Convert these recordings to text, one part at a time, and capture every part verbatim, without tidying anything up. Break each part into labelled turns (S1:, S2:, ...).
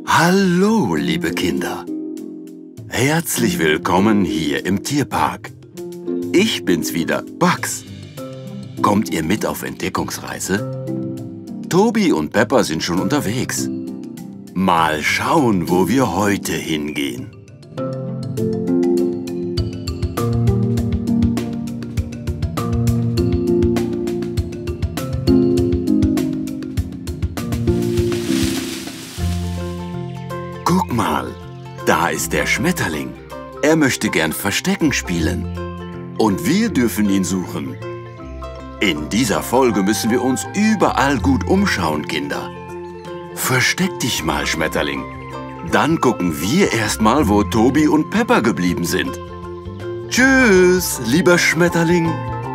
S1: Hallo, liebe Kinder. Herzlich willkommen hier im Tierpark. Ich bin's wieder, Bugs. Kommt ihr mit auf Entdeckungsreise? Tobi und Peppa sind schon unterwegs. Mal schauen, wo wir heute hingehen. Guck mal, da ist der Schmetterling. Er möchte gern Verstecken spielen. Und wir dürfen ihn suchen. In dieser Folge müssen wir uns überall gut umschauen, Kinder. Versteck dich mal, Schmetterling. Dann gucken wir erst mal, wo Tobi und Peppa geblieben sind. Tschüss, lieber Schmetterling.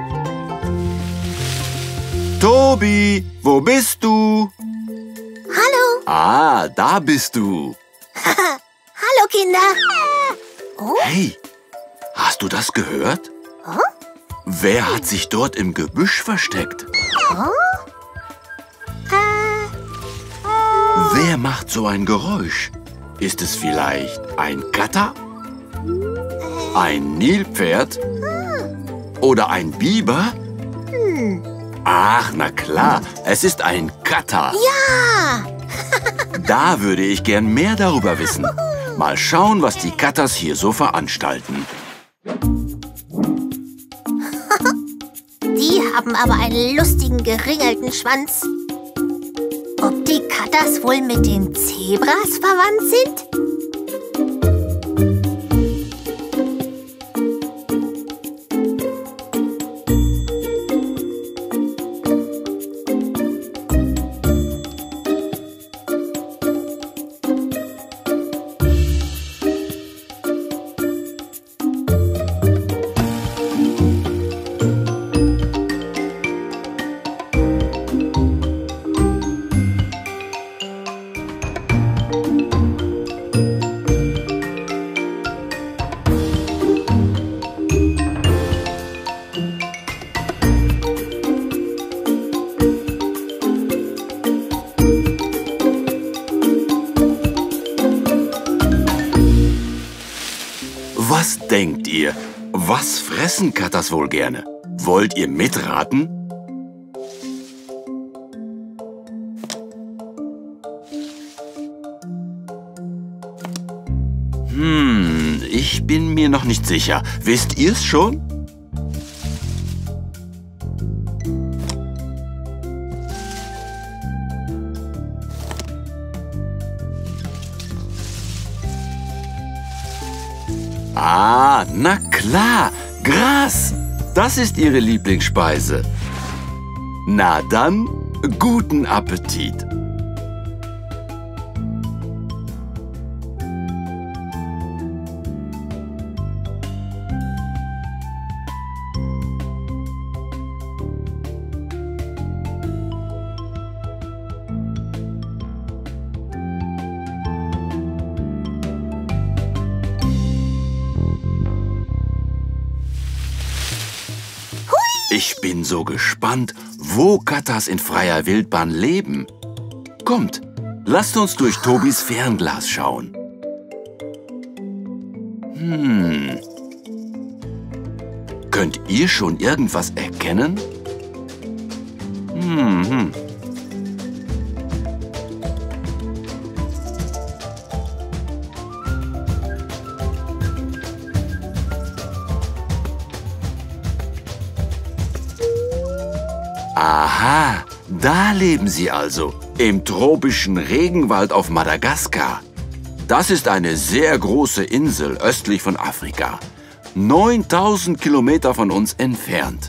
S1: Tobi, wo bist du?
S2: Hallo.
S1: Ah, da bist du.
S2: Hallo, Kinder. Oh?
S1: Hey, hast du das gehört?
S2: Oh?
S1: Wer hat sich dort im Gebüsch versteckt?
S2: Oh? Äh.
S1: Wer macht so ein Geräusch? Ist es vielleicht ein Kater? Ein Nilpferd? Oder ein Biber?
S2: Hm.
S1: Ach, na klar, es ist ein Kater.
S2: Ja.
S1: Da würde ich gern mehr darüber wissen. Mal schauen, was die Katas hier so veranstalten.
S2: Die haben aber einen lustigen, geringelten Schwanz. Ob die Katas wohl mit den Zebras verwandt sind?
S1: Was denkt ihr? Was fressen Katas wohl gerne? Wollt ihr mitraten? Hm, ich bin mir noch nicht sicher. Wisst ihr's schon? Ah, na klar, Gras. Das ist ihre Lieblingsspeise. Na dann, guten Appetit. Ich bin so gespannt, wo Katas in freier Wildbahn leben. Kommt, lasst uns durch Tobis Fernglas schauen. Hm. Könnt ihr schon irgendwas erkennen? Hm, hm. Aha, da leben sie also, im tropischen Regenwald auf Madagaskar. Das ist eine sehr große Insel östlich von Afrika, neuntausend Kilometer von uns entfernt.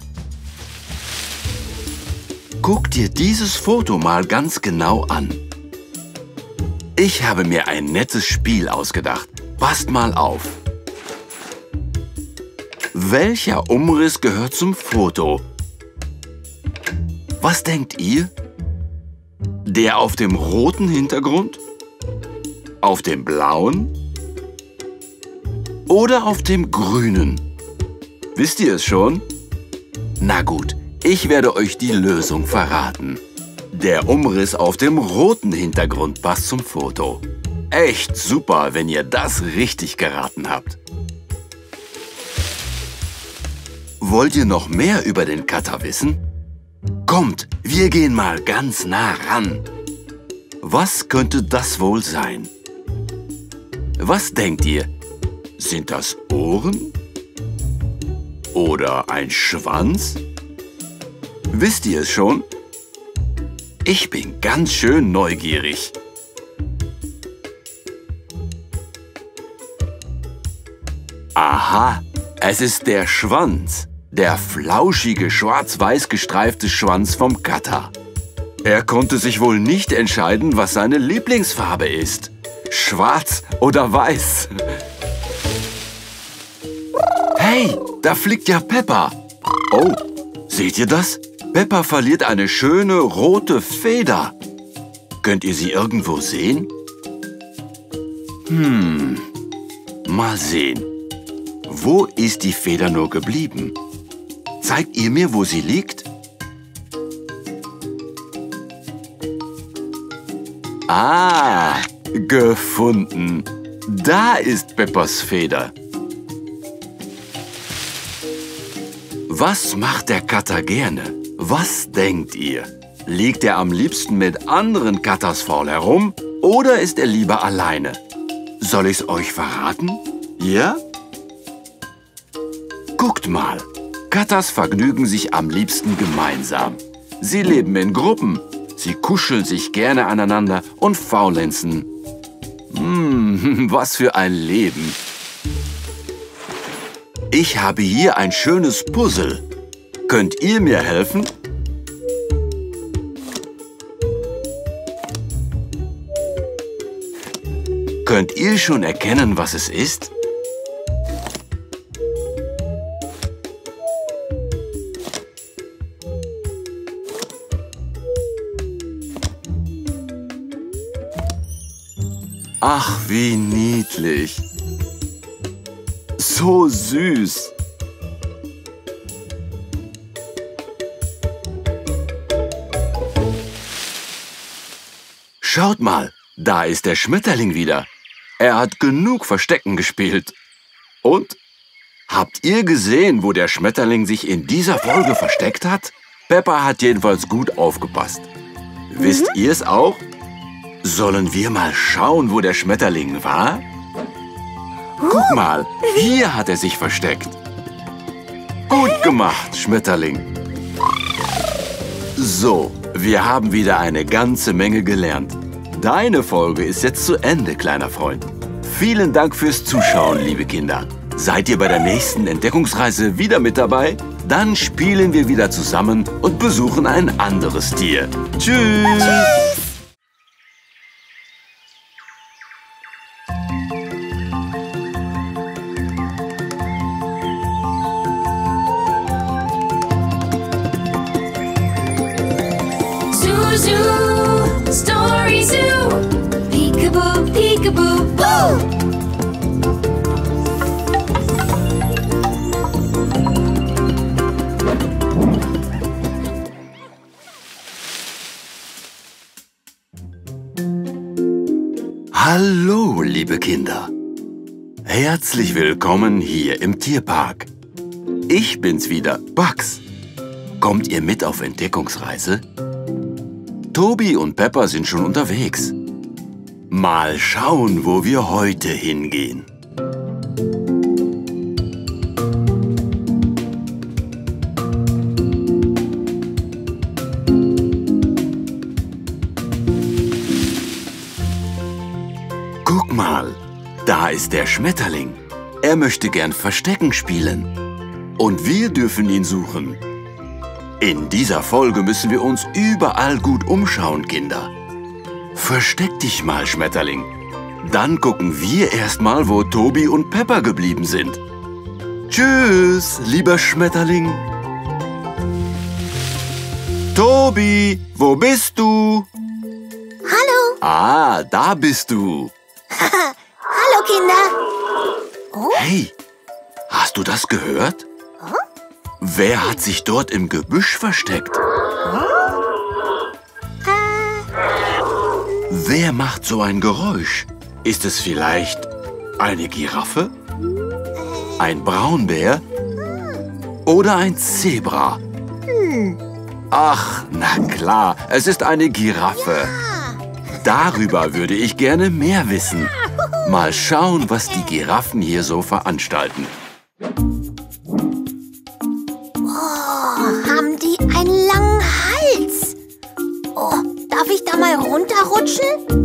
S1: Guck dir dieses Foto mal ganz genau an. Ich habe mir ein nettes Spiel ausgedacht. Passt mal auf. Welcher Umriss gehört zum Foto? Was denkt ihr? Der auf dem roten Hintergrund? Auf dem blauen? Oder auf dem grünen? Wisst ihr es schon? Na gut, ich werde euch die Lösung verraten. Der Umriss auf dem roten Hintergrund passt zum Foto. echt super, wenn ihr das richtig geraten habt. Wollt ihr noch mehr über den Kater wissen? Kommt, wir gehen mal ganz nah ran. Was könnte das wohl sein? Was denkt ihr? Sind das Ohren? Oder ein Schwanz? Wisst ihr es schon? Ich bin ganz schön neugierig. Aha, es ist der Schwanz. Der flauschige, schwarz-weiß gestreifte Schwanz vom Kater. Er konnte sich wohl nicht entscheiden, was seine Lieblingsfarbe ist. Schwarz oder weiß. Hey, da fliegt ja Peppa. Oh, seht ihr das? Peppa verliert eine schöne rote Feder. Könnt ihr sie irgendwo sehen? Hm, mal sehen. Wo ist die Feder nur geblieben? Zeigt ihr mir, wo sie liegt? Ah, gefunden. Da ist Peppas Feder. Was macht der Kater gerne? Was denkt ihr? Liegt er am liebsten mit anderen Katas faul herum oder ist er lieber alleine? Soll ich's euch verraten? Ja? Guckt mal. Katas vergnügen sich am liebsten gemeinsam. Sie leben in Gruppen. Sie kuscheln sich gerne aneinander und faulenzen. Hm, was für ein Leben. Ich habe hier ein schönes Puzzle. Könnt ihr mir helfen? Könnt ihr schon erkennen, was es ist? Ach, wie niedlich. So süß. Schaut mal, da ist der Schmetterling wieder. Er hat genug Verstecken gespielt. Und? Habt ihr gesehen, wo der Schmetterling sich in dieser Folge versteckt hat? Peppa hat jedenfalls gut aufgepasst. Mhm. Wisst ihr es auch? Sollen wir mal schauen, wo der Schmetterling war? Guck mal, hier hat er sich versteckt. Gut gemacht, Schmetterling. So, wir haben wieder eine ganze Menge gelernt. Deine Folge ist jetzt zu Ende, kleiner Freund. Vielen Dank fürs Zuschauen, liebe Kinder. Seid ihr bei der nächsten Entdeckungsreise wieder mit dabei? Dann spielen wir wieder zusammen und besuchen ein anderes Tier. Tschüss! Tschüss.
S3: Zoo, Story Zoo, Peekaboo, Peekaboo, Boo!
S1: Hallo, liebe Kinder. Herzlich willkommen hier im Tierpark. Ich bin's wieder, Bugs. Kommt ihr mit auf Entdeckungsreise? Tobi und Peppa sind schon unterwegs. Mal schauen, wo wir heute hingehen. Guck mal, da ist der Schmetterling. Er möchte gern Verstecken spielen. Und wir dürfen ihn suchen. In dieser Folge müssen wir uns überall gut umschauen, Kinder. Versteck dich mal, Schmetterling. Dann gucken wir erstmal, wo Tobi und Peppa geblieben sind. Tschüss, lieber Schmetterling. Tobi, wo bist du?
S2: Hallo.
S1: Ah, da bist du.
S2: Hallo, Kinder. Oh?
S1: Hey, hast du das gehört?
S2: Oh?
S1: Wer hat sich dort im Gebüsch versteckt?
S2: Oh? Äh.
S1: Wer macht so ein Geräusch? Ist es vielleicht eine Giraffe? Ein Braunbär? Oder ein Zebra? Ach, na klar, es ist eine Giraffe. Darüber würde ich gerne mehr wissen. Mal schauen, was die Giraffen hier so veranstalten.
S2: Oh, haben die einen langen Hals? Oh, darf ich da mal runterrutschen?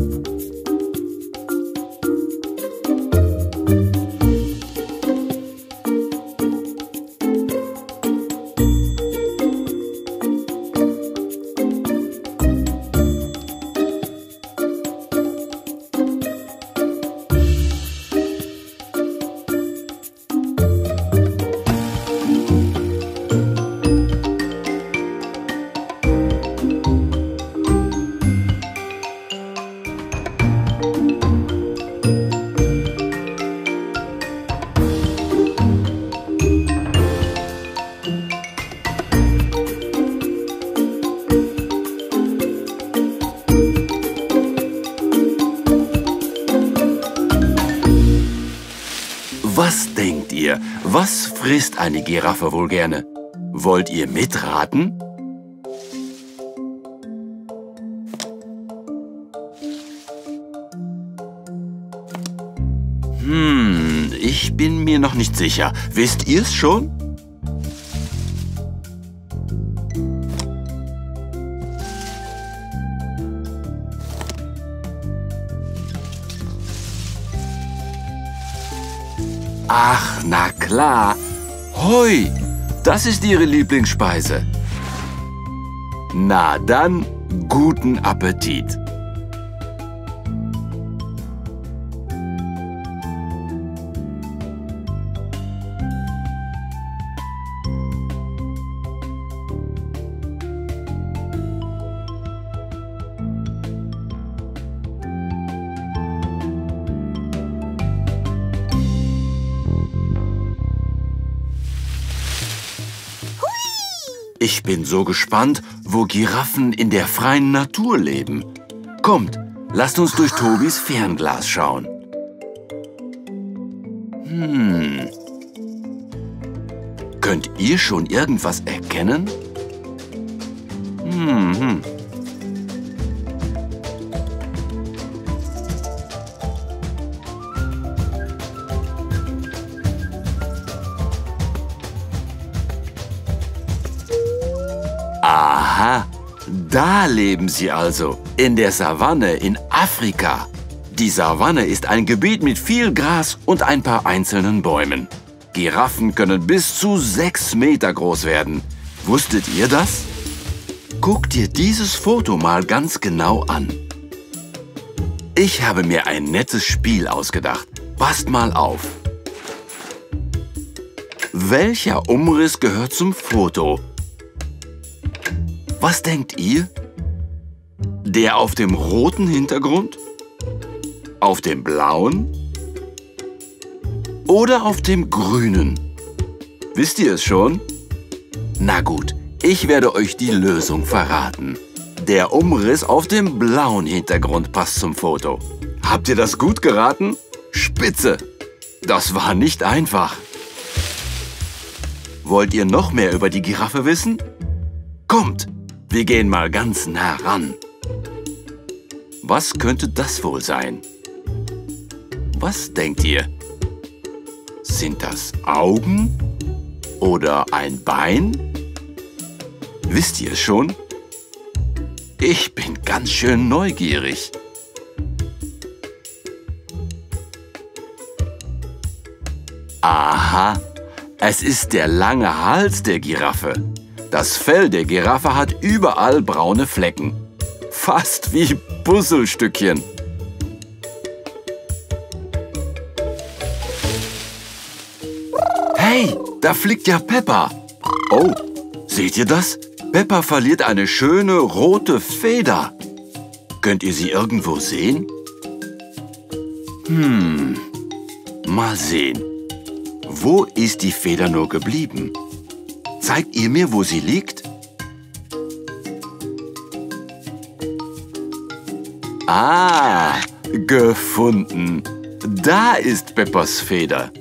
S1: Was denkt ihr? Was frisst eine Giraffe wohl gerne? Wollt ihr mitraten? Hm, ich bin mir noch nicht sicher. Wisst ihr's schon? Ach, na klar. Heu, das ist ihre Lieblingsspeise. Na dann, guten Appetit. Ich bin so gespannt, wo Giraffen in der freien Natur leben. Kommt, lasst uns durch Tobis Fernglas schauen. Hm. Könnt ihr schon irgendwas erkennen? Hm, hm. Aha, da leben sie also, in der Savanne in Afrika. Die Savanne ist ein Gebiet mit viel Gras und ein paar einzelnen Bäumen. Giraffen können bis zu sechs Meter groß werden. Wusstet ihr das? Guck dir dieses Foto mal ganz genau an. Ich habe mir ein nettes Spiel ausgedacht. Passt mal auf. Welcher Umriss gehört zum Foto? Was denkt ihr? Der auf dem roten Hintergrund? Auf dem blauen? Oder auf dem grünen? Wisst ihr es schon? Na gut, ich werde euch die Lösung verraten. Der Umriss auf dem blauen Hintergrund passt zum Foto. Habt ihr das gut geraten? Spitze! Das war nicht einfach. Wollt ihr noch mehr über die Giraffe wissen? Kommt! Wir gehen mal ganz nah ran. Was könnte das wohl sein? Was denkt ihr? Sind das Augen oder ein Bein? Wisst ihr es schon? Ich bin ganz schön neugierig. Aha, es ist der lange Hals der Giraffe. Das Fell der Giraffe hat überall braune Flecken. Fast wie Puzzlestückchen. Hey, da fliegt ja Peppa. Oh, seht ihr das? Peppa verliert eine schöne rote Feder. Könnt ihr sie irgendwo sehen? Hm, mal sehen. Wo ist die Feder nur geblieben? Zeigt ihr mir, wo sie liegt? Ah, Gefunden. Da ist Peppers Feder.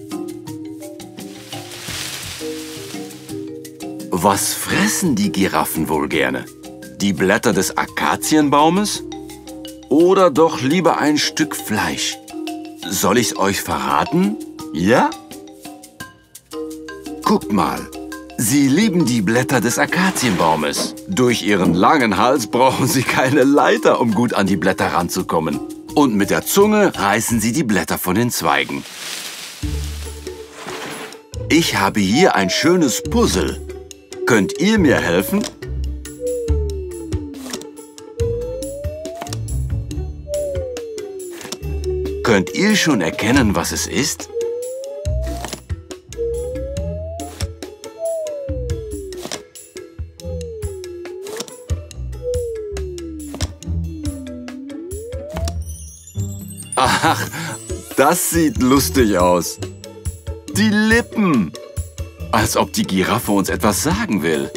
S1: Was fressen die Giraffen wohl gerne? Die Blätter des Akazienbaumes? Oder doch lieber ein Stück Fleisch? Soll ich's euch verraten? Ja? Guckt mal. Sie lieben die Blätter des Akazienbaumes. Durch ihren langen Hals brauchen sie keine Leiter, um gut an die Blätter ranzukommen. Und mit der Zunge reißen sie die Blätter von den Zweigen. Ich habe hier ein schönes Puzzle. Könnt ihr mir helfen? Könnt ihr schon erkennen, was es ist? Ach, das sieht lustig aus. Die Lippen. Als ob die Giraffe uns etwas sagen will.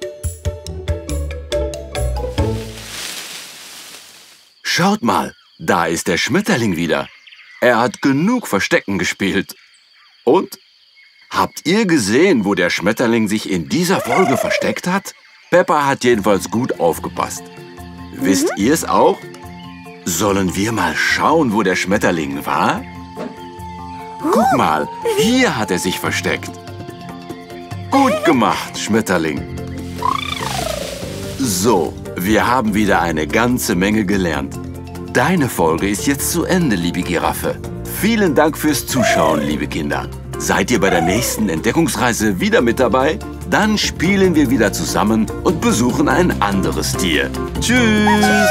S1: Schaut mal, da ist der Schmetterling wieder. Er hat genug Verstecken gespielt. Und? Habt ihr gesehen, wo der Schmetterling sich in dieser Folge versteckt hat? Peppa hat jedenfalls gut aufgepasst. Mhm. Wisst ihr es auch? Sollen wir mal schauen, wo der Schmetterling war? Guck mal, hier hat er sich versteckt. Gut gemacht, Schmetterling. So, wir haben wieder eine ganze Menge gelernt. Deine Folge ist jetzt zu Ende, liebe Giraffe. Vielen Dank fürs Zuschauen, liebe Kinder. Seid ihr bei der nächsten Entdeckungsreise wieder mit dabei? Dann spielen wir wieder zusammen und besuchen ein anderes Tier. Tschüss!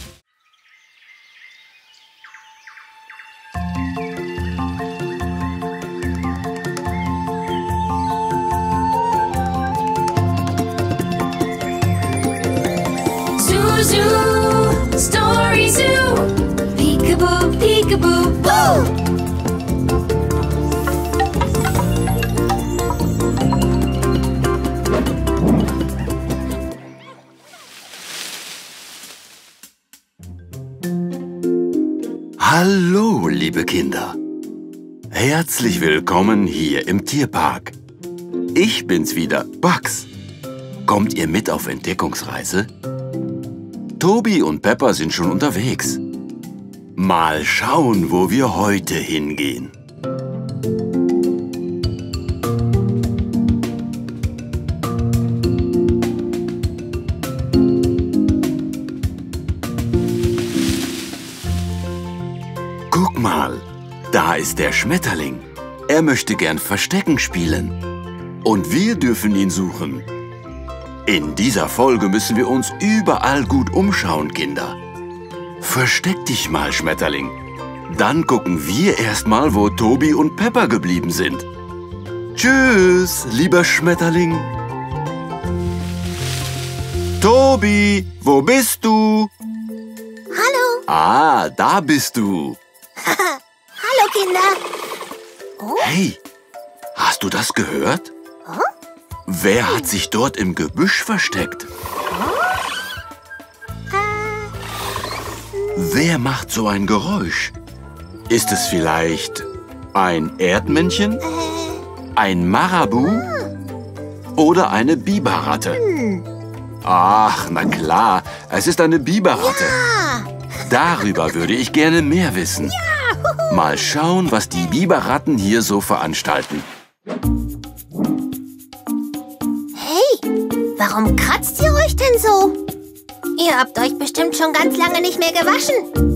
S3: Zoo, Story Zoo. Peekaboo, peekaboo, boo.
S1: Hallo, liebe Kinder. Herzlich willkommen hier im Tierpark. Ich bin's wieder, Bugs. Kommt ihr mit auf Entdeckungsreise? Tobi und Peppa sind schon unterwegs. Mal schauen, wo wir heute hingehen. Guck mal, da ist der Schmetterling. Er möchte gern Verstecken spielen. Und wir dürfen ihn suchen. In dieser Folge müssen wir uns überall gut umschauen, Kinder. Versteck dich mal, Schmetterling. Dann gucken wir erstmal, wo Tobi und Peppa geblieben sind. Tschüss, lieber Schmetterling. Tobi, wo bist du?
S2: Hallo.
S1: Ah, da bist du.
S2: Hallo, Kinder. Oh?
S1: Hey, hast du das gehört?
S2: Oh?
S1: Wer hat sich dort im Gebüsch versteckt? Wer macht so ein Geräusch? Ist es vielleicht ein Erdmännchen? Ein Marabu? Oder eine Biberratte? Ach, na klar, es ist eine Biberratte. Darüber würde ich gerne mehr wissen. Mal schauen, was die Biberratten hier so veranstalten.
S2: Warum kratzt ihr euch denn so? Ihr habt euch bestimmt schon ganz lange nicht mehr gewaschen.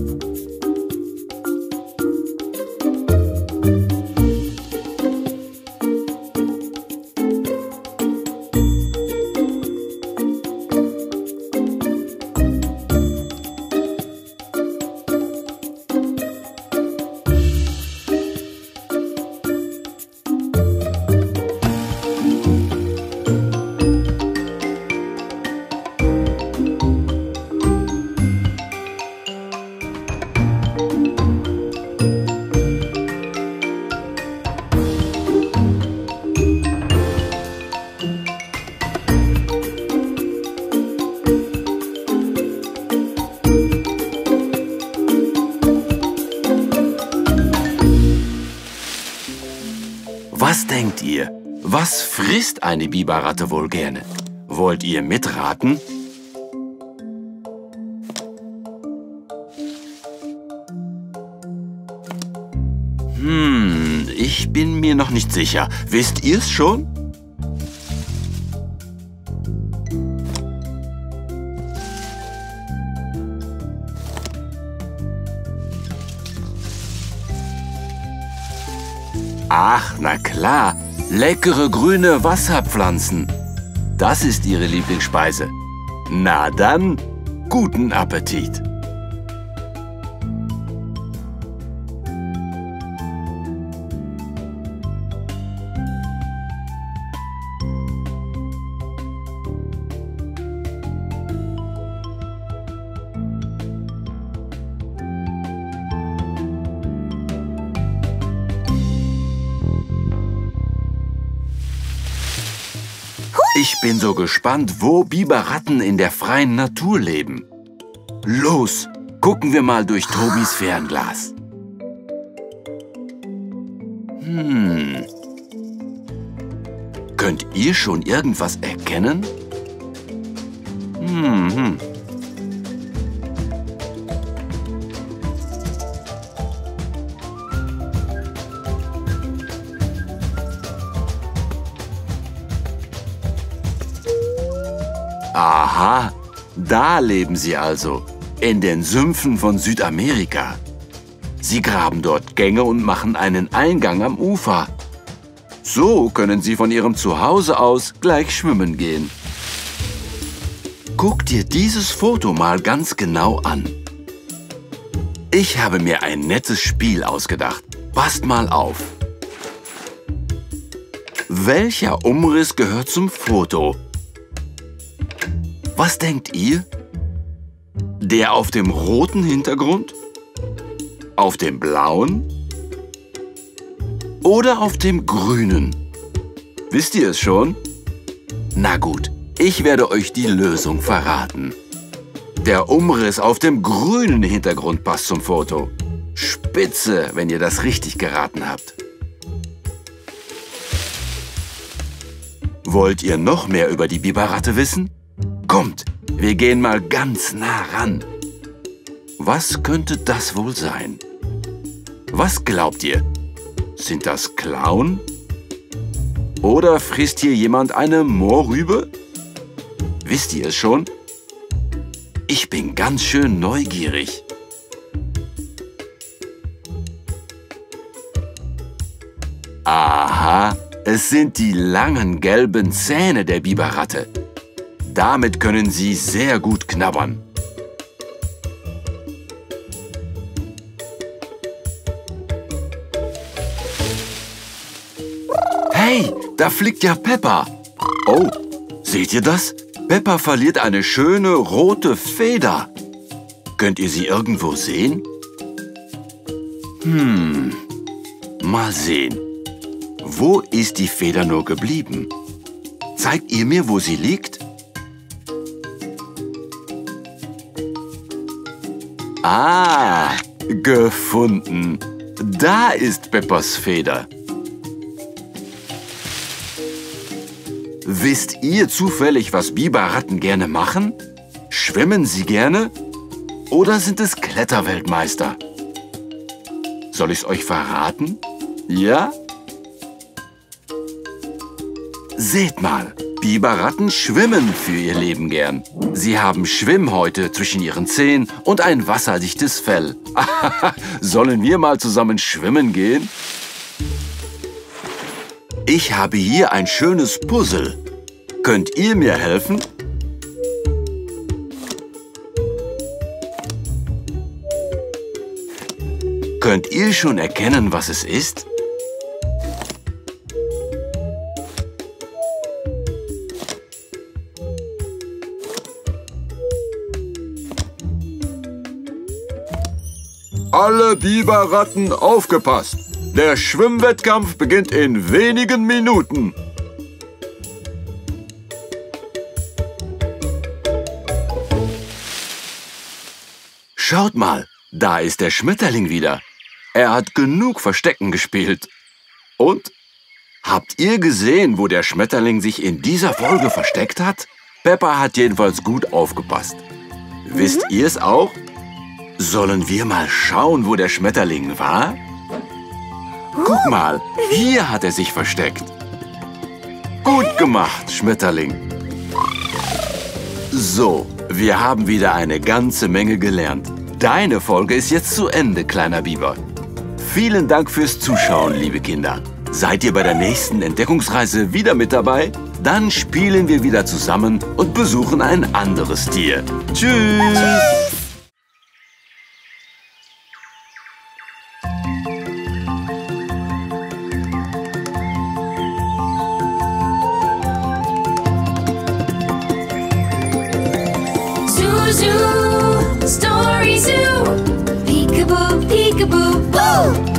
S1: Was denkt ihr? Was frisst eine Biberratte wohl gerne? Wollt ihr mitraten? Hm, ich bin mir noch nicht sicher. Wisst ihr's schon? Ach, na klar. Leckere grüne Wasserpflanzen. Das ist ihre Lieblingsspeise. Na dann, guten Appetit. Ich bin so gespannt, wo Biberratten in der freien Natur leben. Los, gucken wir mal durch Tobis Fernglas. Hm. Könnt ihr schon irgendwas erkennen? Hm, hm. Aha, da leben sie also, in den Sümpfen von Südamerika. Sie graben dort Gänge und machen einen Eingang am Ufer. So können sie von ihrem Zuhause aus gleich schwimmen gehen. Guck dir dieses Foto mal ganz genau an. Ich habe mir ein nettes Spiel ausgedacht. Passt mal auf. Welcher Umriss gehört zum Foto? Was denkt ihr? Der auf dem roten Hintergrund? Auf dem blauen? Oder auf dem grünen? Wisst ihr es schon? Na gut, ich werde euch die Lösung verraten. Der Umriss auf dem grünen Hintergrund passt zum Foto. Spitze, wenn ihr das richtig geraten habt. Wollt ihr noch mehr über die Biberratte wissen? Kommt, wir gehen mal ganz nah ran. Was könnte das wohl sein? Was glaubt ihr? Sind das Klauen? Oder frisst hier jemand eine Mohrrübe? Wisst ihr es schon? Ich bin ganz schön neugierig. Aha, es sind die langen gelben Zähne der Biberratte. Damit können sie sehr gut knabbern. Hey, da fliegt ja Peppa. Oh, seht ihr das? Peppa verliert eine schöne rote Feder. Könnt ihr sie irgendwo sehen? Hm, mal sehen. Wo ist die Feder nur geblieben? Zeigt ihr mir, wo sie liegt? Ah, gefunden. Da ist Peppas Feder. Wisst ihr zufällig, was Biberratten gerne machen? Schwimmen sie gerne? Oder sind es Kletterweltmeister? Soll ich's euch verraten? Ja? Seht mal, Biberratten schwimmen für ihr Leben gern. Sie haben Schwimmhäute zwischen ihren Zehen und ein wasserdichtes Fell. Sollen wir mal zusammen schwimmen gehen? Ich habe hier ein schönes Puzzle. Könnt ihr mir helfen? Könnt ihr schon erkennen, was es ist? Alle Biberratten aufgepasst! Der Schwimmwettkampf beginnt in wenigen Minuten. Schaut mal, da ist der Schmetterling wieder. Er hat genug Verstecken gespielt. Und? Habt ihr gesehen, wo der Schmetterling sich in dieser Folge versteckt hat? Peppa hat jedenfalls gut aufgepasst. Mhm. Wisst ihr es auch? Sollen wir mal schauen, wo der Schmetterling war? Guck mal, hier hat er sich versteckt. Gut gemacht, Schmetterling. So, wir haben wieder eine ganze Menge gelernt. Deine Folge ist jetzt zu Ende, kleiner Biber. Vielen Dank fürs Zuschauen, liebe Kinder. Seid ihr bei der nächsten Entdeckungsreise wieder mit dabei? Dann spielen wir wieder zusammen und besuchen ein anderes Tier. Tschüss! Tschüss.
S3: Zoo, Story Zoo, Peekaboo, Peekaboo, Boo!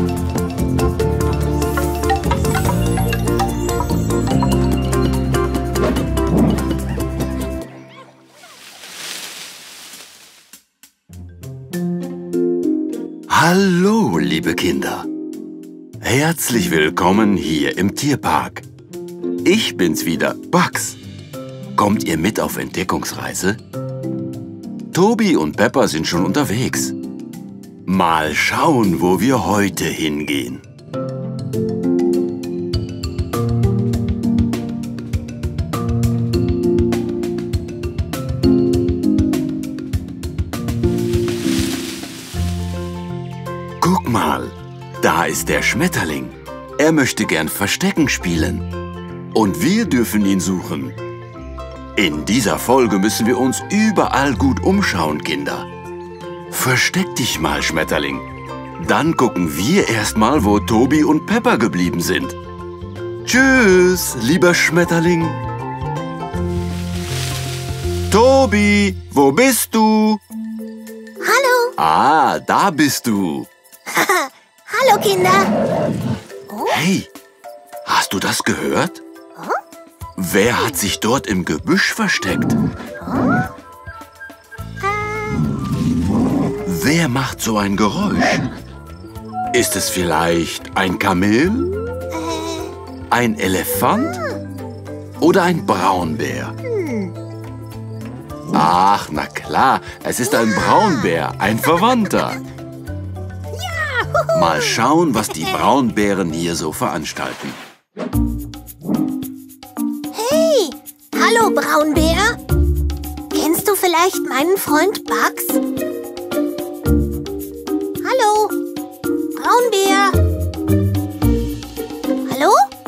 S1: Hallo, liebe Kinder. Herzlich willkommen hier im Tierpark. Ich bin's wieder, Bugs. Kommt ihr mit auf Entdeckungsreise? Tobi und Peppa sind schon unterwegs. Mal schauen, wo wir heute hingehen. Guck mal, da ist der Schmetterling. Er möchte gern Verstecken spielen. Und wir dürfen ihn suchen. In dieser Folge müssen wir uns überall gut umschauen, Kinder. Versteck dich mal, Schmetterling. Dann gucken wir erstmal, wo Tobi und Peppa geblieben sind. Tschüss, lieber Schmetterling. Tobi, wo bist du?
S2: Hallo.
S1: Ah, da bist du.
S2: Hallo, Kinder.
S1: Oh. Hey, hast du das gehört? Oh? Wer hat sich dort im Gebüsch versteckt? Oh? Äh. Wer macht so ein Geräusch? Ist es vielleicht ein Kamel? Äh. Ein Elefant? Hm. Oder ein Braunbär? Hm. Ach, na klar, es ist ein Braunbär, ein Verwandter. Mal schauen, was die Braunbären hier so veranstalten.
S2: Hey, hallo Braunbär. Kennst du vielleicht meinen Freund Bugs? Hallo, Braunbär. Hallo?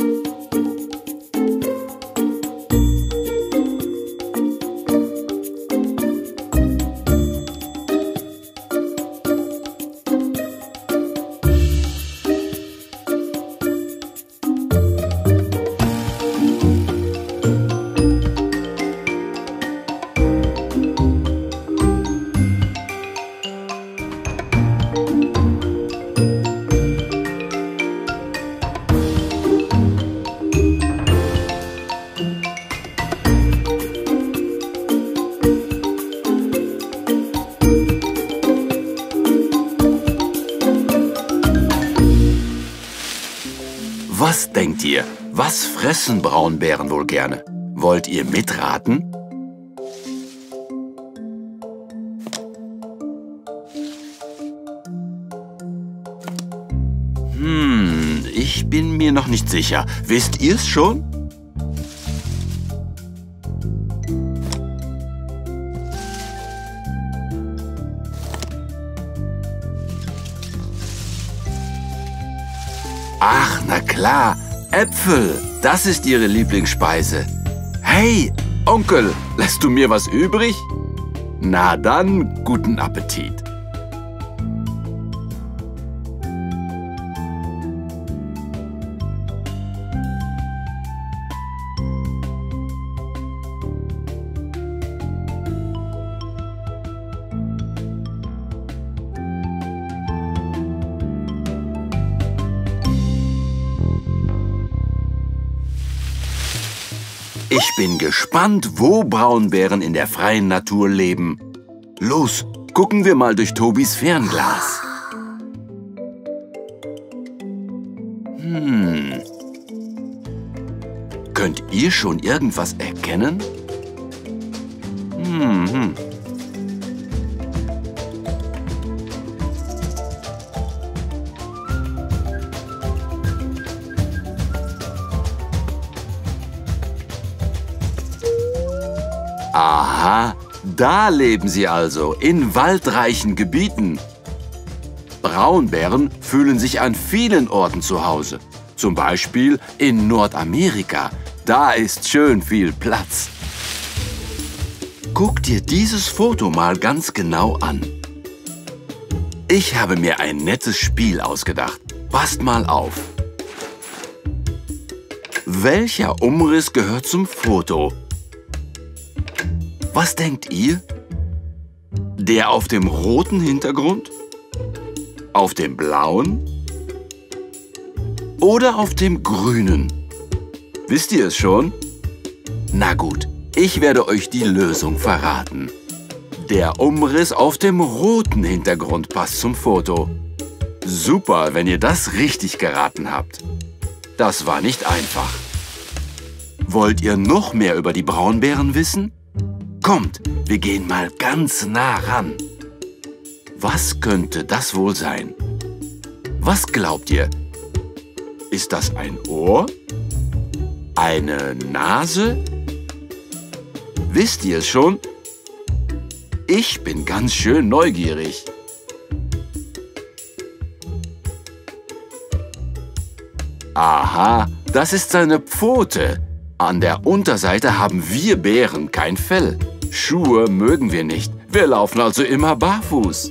S1: Was denkt ihr? Was fressen Braunbären wohl gerne? Wollt ihr mitraten? Hm, ich bin mir noch nicht sicher. Wisst ihr's schon? Ach, na klar, Äpfel, das ist ihre Lieblingsspeise. Hey, Onkel, lässt du mir was übrig? Na dann, guten Appetit. Ich bin gespannt, wo Braunbären in der freien Natur leben. Los, gucken wir mal durch Tobis Fernglas. Hm. Könnt ihr schon irgendwas erkennen? Hm, hm. Aha, da leben sie also, in waldreichen Gebieten. Braunbären fühlen sich an vielen Orten zu Hause. Zum Beispiel in Nordamerika. Da ist schön viel Platz. Guck dir dieses Foto mal ganz genau an. Ich habe mir ein nettes Spiel ausgedacht. Passt mal auf. Welcher Umriss gehört zum Foto? Was denkt ihr? Der auf dem roten Hintergrund? Auf dem blauen? Oder auf dem grünen? Wisst ihr es schon? Na gut, ich werde euch die Lösung verraten. Der Umriss auf dem roten Hintergrund passt zum Foto. Super, wenn ihr das richtig geraten habt. Das war nicht einfach. Wollt ihr noch mehr über die Braunbären wissen? Kommt, wir gehen mal ganz nah ran. Was könnte das wohl sein? Was glaubt ihr? Ist das ein Ohr? Eine Nase? Wisst ihr es schon? Ich bin ganz schön neugierig. Aha, das ist seine Pfote. An der Unterseite haben wir Bären kein Fell. Schuhe mögen wir nicht. Wir laufen also immer barfuß.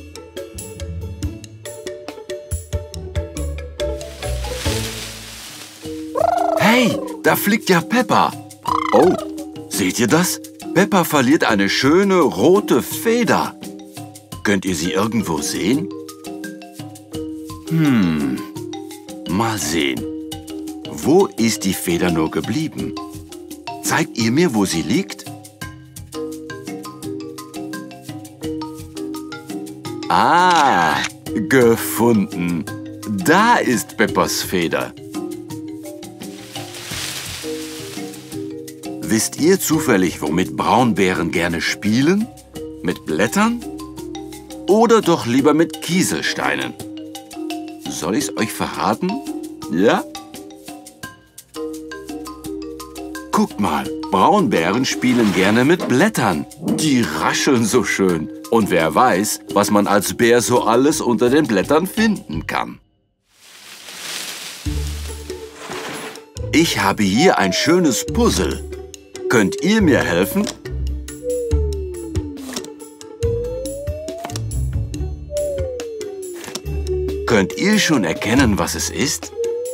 S1: Hey, da fliegt ja Peppa. Oh, seht ihr das? Peppa verliert eine schöne rote Feder. Könnt ihr sie irgendwo sehen? Hm, mal sehen. Wo ist die Feder nur geblieben? Zeigt ihr mir, wo sie liegt? Ah, gefunden. Da ist Peppas Feder. Wisst ihr zufällig, womit Braunbären gerne spielen? Mit Blättern? Oder doch lieber mit Kieselsteinen? Soll ich's euch verraten? Ja? Guckt mal, Braunbären spielen gerne mit Blättern. Die rascheln so schön. Und wer weiß, was man als Bär so alles unter den Blättern finden kann. Ich habe hier ein schönes Puzzle. Könnt ihr mir helfen? Könnt ihr schon erkennen, was es ist?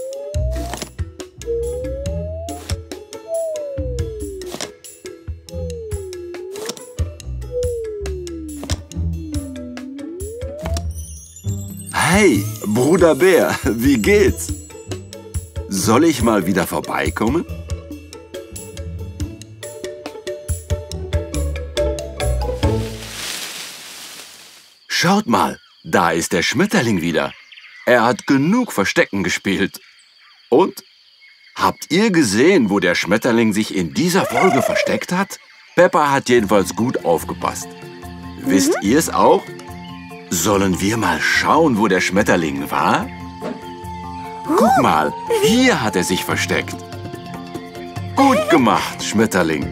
S1: Hey, Bruder Bär, wie geht's? Soll ich mal wieder vorbeikommen? Schaut mal, da ist der Schmetterling wieder. Er hat genug Verstecken gespielt. Und? Habt ihr gesehen, wo der Schmetterling sich in dieser Folge versteckt hat? Peppa hat jedenfalls gut aufgepasst. Mhm. Wisst ihr es auch? Sollen wir mal schauen, wo der Schmetterling war? Guck mal, hier hat er sich versteckt. Gut gemacht, Schmetterling.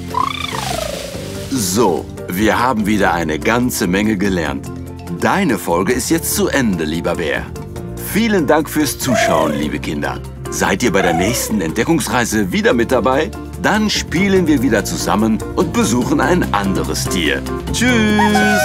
S1: So, wir haben wieder eine ganze Menge gelernt. Deine Folge ist jetzt zu Ende, lieber Bär. Vielen Dank fürs Zuschauen, liebe Kinder. Seid ihr bei der nächsten Entdeckungsreise wieder mit dabei? Dann spielen wir wieder zusammen und besuchen ein anderes Tier. Tschüss!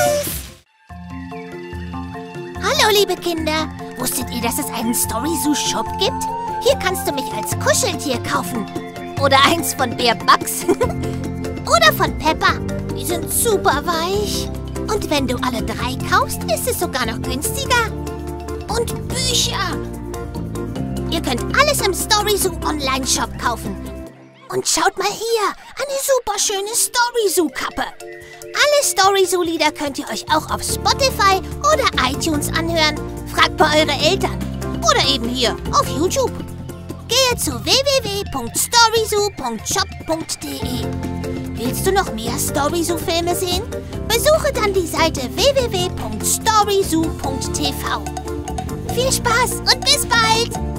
S2: Hallo, liebe Kinder. Wusstet ihr, dass es einen Story-Zoo-Shop gibt? Hier kannst du mich als Kuscheltier kaufen. Oder eins von Bär Bugs. Oder von Peppa. Die sind super weich. Und wenn du alle drei kaufst, ist es sogar noch günstiger. Und Bücher. Ihr könnt alles im Story-Zoo Online-Shop kaufen. Und schaut mal hier, eine super schöne Story-Zoo-Kappe. Alle Story-Zoo-Lieder könnt ihr euch auch auf Spotify oder iTunes anhören. Fragt bei euren Eltern. Oder eben hier auf YouTube. Gehe zu w w w punkt storyzoo punkt shop punkt de. Willst du noch mehr Storyzoo-Filme sehen? Besuche dann die Seite w w w punkt storyzoo punkt t v. Viel Spaß und bis bald!